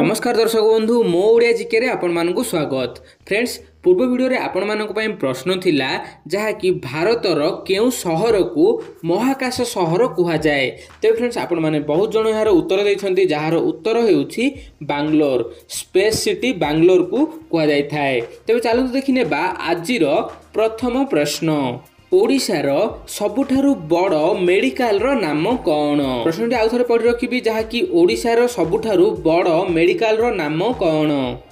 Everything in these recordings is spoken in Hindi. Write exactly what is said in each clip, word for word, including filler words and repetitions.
नमस्कार दर्शक बंधु मो ओडिया जीके रे आपण मानकु स्वागत। फ्रेंड्स पूर्व वीडियो रे आपण मानक पय प्रश्न थिला जहा कि भारतर केउ शहर को महाकाश शहर कुहा जाए। तो फ्रेंड्स आपण माने बहुत जण यार उत्तर दैछंती जहार उत्तर हेउछि बैंगलोर। स्पेस सिटी बैंगलोर को कुहा जाय थाए। तबे चलु देखिने बा आजिर प्रथम प्रश्न। ओडिशार सबुठारु बड़ मेडिकल रो नाम कौन? प्रश्नटी आउ थरे पढ़ी रखिबी जहा कि ओडिशार सबुठारु बड़ मेडिकल रो नाम कौन?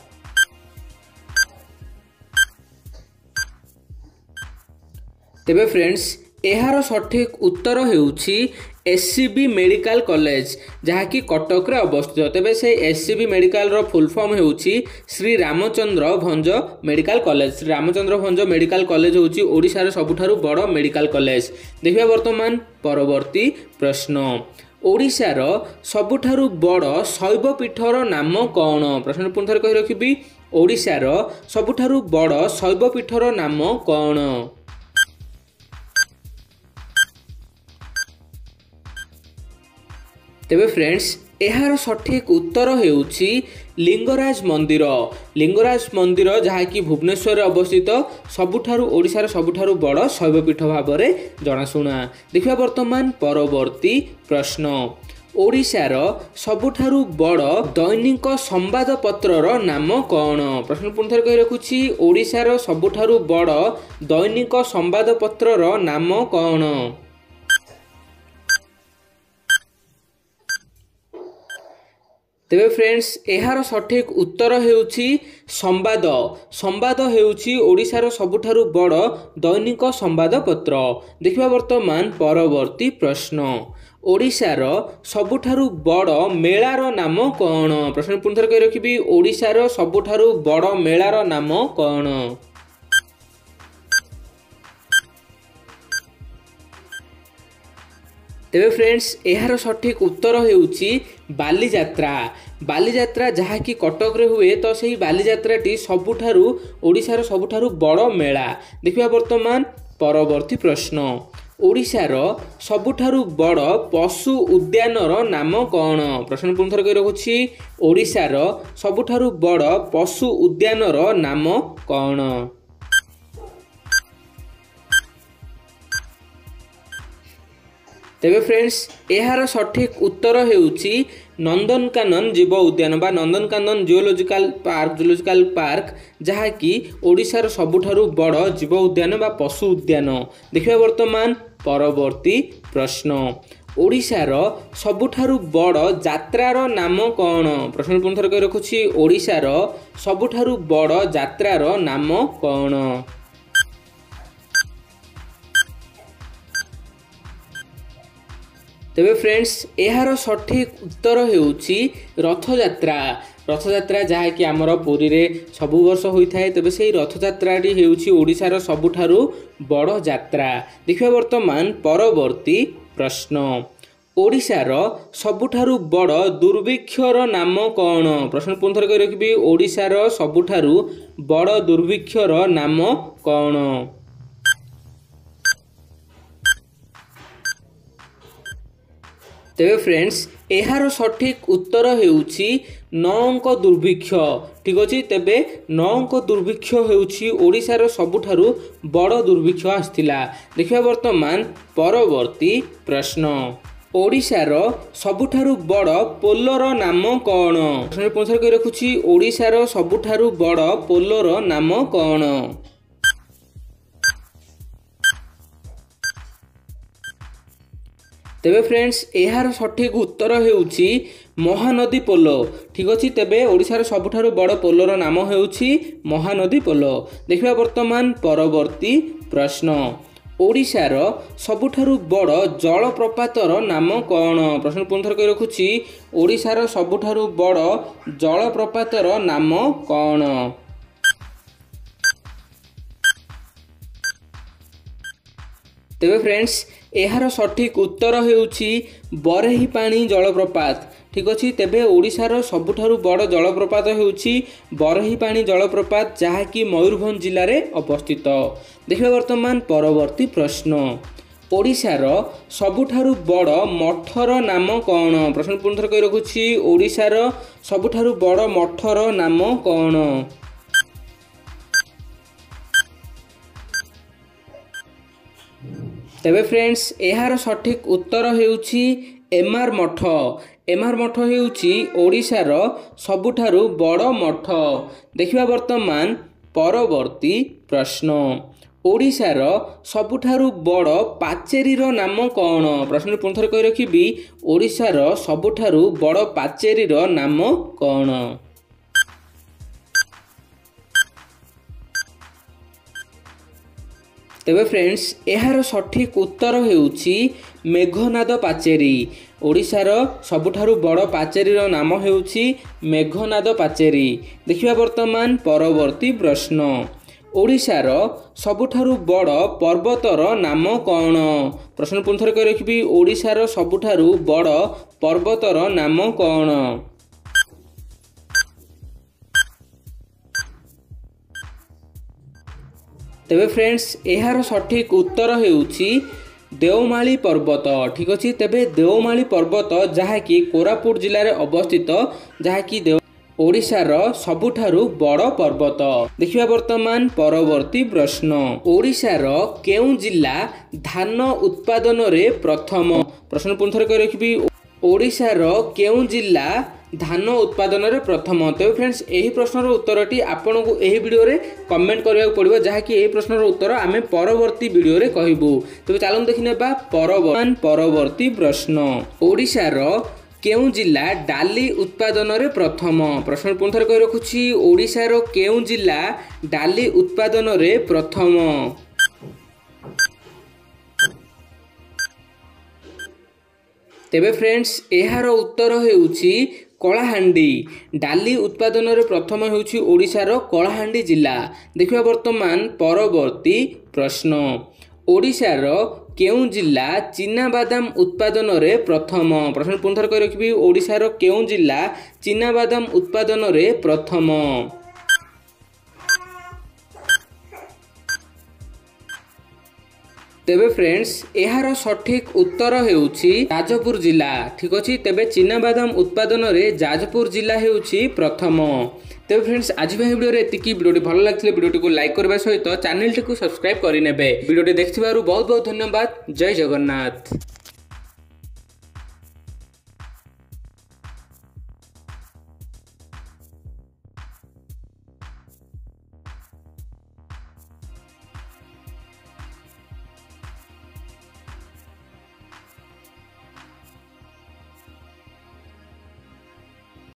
तेबे फ्रेंड्स एहार सठिक उत्तर हेउछि एससीबी मेडिकल कॉलेज जहा कि कटक रे अवस्थित। तेबे से एससीबी मेडिकल रो फुल फॉर्म हेउछि Shri Ramchandra Bhanj medical college. Shri Ramchandra Bhanj medical college हेउछि ओडिसा रे सबुठारु बड़ मेडिकल कॉलेज। देखिबा वर्तमान परवर्ती प्रश्न। ओडिसा रो सबुठारु बड़ शैव पीठर नाम कौन? प्रश्न पुनः कहि रखिबी ओडिसा रो सबुठारु बड़ शैव पीठर नाम कौन? तेबे फ्रेंड्स एहार सठिक उत्तर हेउछि लिंगराज मंदिर। लिंगराज मंदिर जहा कि भुवनेश्वर रे अवस्थित सबुठारु ओडिसा रे सबुठारु बड़ शैवपीठ भाव रे जनाशुना। देखिबा वर्तमान परवर्ती प्रश्न। ओडिसा रो सबुठारु बड़ दैनिक संवाद पत्र रो नाम कौन? प्रश्न पुनः कहि रखुछि ओडिसा रो सबुठारु बड़ दैनिक संवाद पत्र रो नाम कौन? तेबे फ्रेंड्स एहार सठिक उत्तर हेउछि संवाद। संवाद हेउछि ओडिसार सबुठारु बड़ दैनिक संवाद पत्र। देखिबा वर्तमान परवर्ती प्रश्न। ओडिसार सबुठारु बड़ मेलार नाम कौन? प्रश्न पुनः कहि रखिबी ओडिसार सबुठारु बड़ मेलार नाम कौन? तेबे फ्रेंड्स एहार सठिक उत्तर हेउछि बालीजात्रा। बालीजात्रा जहा कि कटक रे हुए तो सही बालीजात्राटी सबुठारु ओडिसार सबुठारु बड़ मेला। देखिबा वर्तमान परवर्ती प्रश्न। ओडिसार सबुठारु बड़ पशु उद्यानर नाम कौन? प्रश्न पुनः कहि रखुछि ओडिसार सबुठारु बड़ पशु उद्यानर नाम कौन? तेबे फ्रेंड्स एहार सठिक उत्तर हेउछि नंदनकानन जीव उद्यान बा Nandankanan zoological park zoological park जहा कि ओडिसार सबुठारु बड़ जीव उद्यान बा पशु उद्यान। देखिबा वर्तमान परवर्ती प्रश्न। ओडिसार सबुठारु बड़ यात्रार नाम कौन? प्रश्न पुनः कहि रखुछि ओडिसार सबुठारु बड़ यात्रार नाम कौन? तेबे फ्रेंड्स एहार सठिक उत्तर हेउछि रथयात्रा। रथयात्रा जहा कि आमर पुरी रे सबु वर्ष होइथाय। तेबे सेही रथयात्राटी हेउछि ओडिसार सबुठारु बड़ यात्रा। देखिबा वर्तमान परवर्ती प्रश्न। ओडिसार सबुठारु बड़ दुर्भिक्षर नाम कौन? प्रश्न पुनः कहि रखिबी ओडिसार सबुठारु बड़ दुर्भिक्षर नाम कौन? तेबे फ्रेंड्स एहार सठिक उत्तर हेउछि नौंक दुर्भिक्ष। ठीक अछि। तेबे नौंक दुर्भिक्ष हेउछि ओडिसार सबुठारु बड़ दुर्भिक्ष आस्थिला। देखिबा वर्तमान परवर्ती प्रश्न। ओडिसार सबुठारु बड़ पोलोर नाम कौन? प्रश्न पुनः कहि रखुछि ओडिसार सबुठारु बड़ पोलोर नाम कौन? तेबे फ्रेंड्स एहार सठिक उत्तर हेउछि महानदी पोलो। ठीक अछि। तेबे ओडिसार सबुठारु बड़ पोलोर नाम हेउछि महानदी पोलो। देखिबा वर्तमान परवर्ती प्रश्न। ओडिसार सबुठारु बड़ जलप्रपातर नाम कौन? प्रश्न पुनः कहि रखुछि ओडिसार सबुठारु बड़ जलप्रपातर नाम कौन? तेबे फ्रेंड्स एहार सठिक उत्तर हेउछि बरेहीपाणी जलप्रपात। ठीक अछि। तेबे ओडिसार सबुठारु बड़ जलप्रपात हेउछि बरेहीपाणी जलप्रपात जहा कि मयूरभंज जिले में अवस्थित। देखिबा वर्तमान परवर्ती प्रश्न। ओडिशार सबुठारु बड़ मठर नाम कौन? प्रश्न पुनः थर कहि रखुछि ओडिशार सबुठारु बड़ मठर नाम कौन? तेबे फ्रेंड्स एहार सठिक उत्तर हेउछि एमआर मठ। एमआर मठ हेउछि ओडिशार सबुठारु बड़ मठ। देखिबा वर्तमान परवर्ती प्रश्न। ओडिशार सबुठारु बड़ पाचेरीर नाम कौन? प्रश्न पुनः थर कहि रखिबी ओडिशार सबुठारु बड़ पाचेरीर नाम कौन? तेबे फ्रेंड्स एहार सठिक उत्तर हेउछि मेघनाद पाचेरी। ओडिशार सबुठारु बड़ पाचेरीर नाम हेउछि मेघनाद पाचेरी। देखिबा वर्तमान परवर्ती प्रश्न। ओडिशार सबुठारु बड़ पर्वतर नाम कौन? प्रश्न पुनः थर कहि रखिबी ओडिशार सबुठारु बड़ पर्वतर नाम कौन? तेबे फ्रेंड्स एहार सठिक उत्तर हेउछि देवमाली पर्वत। ठीक अछि। तेबे देवमाली पर्वत जहाँकि कोरापुट जिले में अवस्थित, जहाँकि देव ओडिशार सबुठारु बड़ पर्वत। देखिबा वर्तमान परवर्ती प्रश्न। ओडिशार केउ जिला धान उत्पादन रे प्रथम? प्रश्न पुनः थर कहि रखिबी ओडिशार केउ जिला धान उत्पादन रे प्रथम? तेबे फ्रेंड्स एही प्रश्नर उत्तरटी आपनको एही वीडियो रे कमेंट करिया पड़िबो, जहाँकि एही प्रश्नर उत्तर आमे परवर्ती वीडियो रे कहिबु। तेबे चलन देखिनेबा परवर्ती परवर्ती प्रश्न। ओडिशार केउ जिला डाली उत्पादन रे प्रथम? प्रश्न पुनः थर कहि रखुछि ओडिशार केउ जिला डाली उत्पादन रे प्रथम? तेबे फ्रेंड्स एहार उत्तर हेउछि कलाहांडी। डाली उत्पादन रे प्रथम हेउछि ओडिशार कलाहांडी जिला। देखिबा वर्तमान परवर्ती प्रश्न। ओडिशार केउ जिला चीना बादाम उत्पादन रे प्रथम? प्रश्न पुनः थर कहि रखिबी ओडिशार केउ जिला चीना बादाम उत्पादन रे प्रथम? तेबे फ्रेंड्स एहार सठिक उत्तर हेउछि जाजपुर जिला। ठीक अछि। तेबे चीना बादाम उत्पादन रे जाजपुर जिला हेउछि प्रथम। तेबे फ्रेंड्स आज वीडियो रे एतिकी। वीडियोटी भल लागथिले वीडियोटी को लाइक करबा सहित चैनल टी को सब्सक्राइब करि नेबे। वीडियोटी देखथिबारु बहुत बहुत धन्यवाद। जय जगन्नाथ।